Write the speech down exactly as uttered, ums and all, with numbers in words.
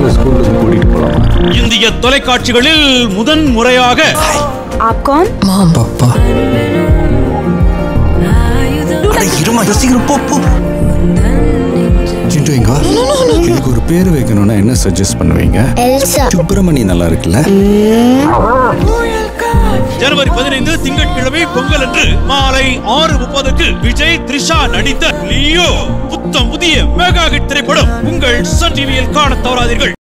ஸ்கூலுக்கு கூட்டிட்டு போலாமா? இந்திய தொலைக்காட்சிகளில் முதன் முறையாக आप कौन? मां पापा अरे இருமா சீக்கிரம் போ போ சிண்டு எங்க இதுக்கு ஒரு பேர் வைக்கணும்னா என்ன சஜஸ்ட் பண்ணுவீங்க? எல்சா. சுப்பிரமணி நல்லா இருக்குல்ல? ஜனவரி பதினைந்து திங்கட்கிழமை பொங்கல் அன்று மாலை ஆறு முப்பதுக்கு விஜய் த்ரிஷா நடித்த லியோ புத்தம் புதிய மெகா ஹிட் திரைப்படம் உங்கள் சன் டிவியில் காண தவறாதீர்கள்.